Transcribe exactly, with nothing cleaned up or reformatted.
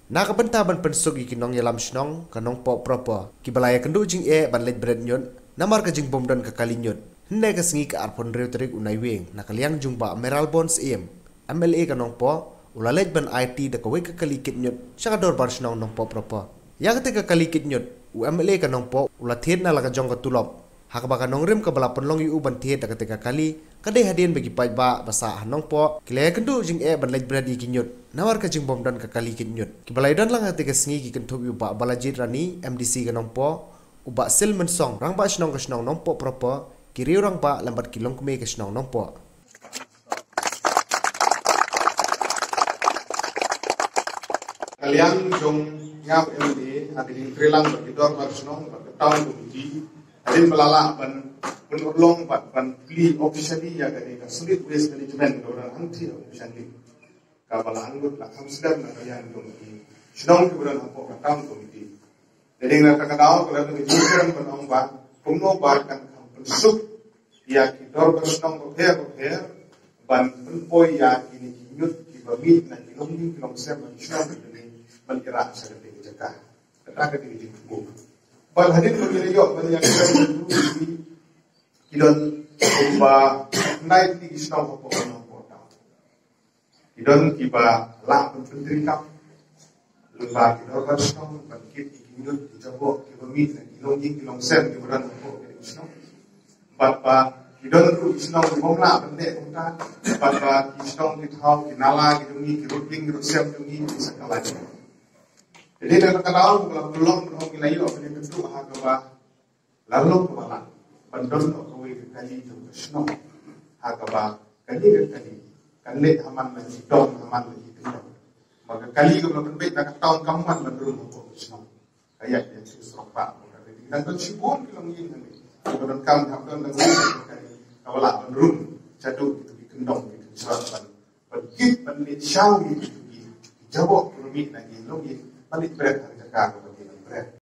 Nakabenta ban pensuk ikinong yalam snong kanong po propo. Kibalaya kendu jing e ban let bread nyot. Namar ka jing bomdon ka kalinyot. Hende ka sengi ka arpon reu terik unai weng. Nakaliang jumba Meral Bonds em. M L A kanong po. Ulalet ban I T da kawai ka kalikit nyot. Saka dor bar snong nong po propo. Ya ketika kalikit nyot. U M L A kanong po. Ulathet na laga jong ka tulop. Hakaba kanong rim ka balapon long yu ban thiet da ketika kali. Kadai hadien bagi pai ba basa hanong po. Kilaya kendu jing e ban let bread ikinyot. Nawar ka jing bomdon ka kali kinyut. Kibalay don lang hati ka sengi ki kentuk yu ba balajit rani M D C ka nompo. Uba sil mensong rang ba snong ka snong nompo propo. Kiri orang ba lambat kilong kume ka snong nompo. Kalian jong ngap M D hati di trilang berkidor bar snong berketang kumji. Hadin melala ban penurlong ban pli officially ya kani ka solid waste management orang anti officially. Kabala anggut lah hamsdam na kalian komiti snong kemudian hampok katang komiti jadi ngata kadao kalau dengan jiran penong ba pungno ba kan pensuk ya kidor bersnong berher berher ban penpoi ya kini kinyut kibamit na kilong ni kilong sem na snong ini mengira seperti jeka kata kini jingku bal hadin begini yo banyak sekali kilon ba naik di snong hampok Idon kiba lah penteri kap lembar kidor bersnong bangkit ikinyut dijabok kibamit na kilong jing kilong sem kibaran hampok kini snong batpa idon ru snong kibomla bende kumta batpa kisnong kithau kinala kidungi kiruting kirusem dungi sakala jadi nak kenal bukan belum belum nilai apa yang tentu hagaba lalu kemana bandon okoi kali itu snong hagaba kali kali kanlet haman lagi dong haman lagi tinggal maka kali ke belakang baik nak tahun kaman menurun hukum Islam kayak yang susah pak dan kan sibun bilang ini nanti kalau kam hamdan dan kali kawalah menurun jatuh itu di kendong itu disebabkan begitu menit syau itu jawab rumit lagi lagi balik berat harga kau bagi berat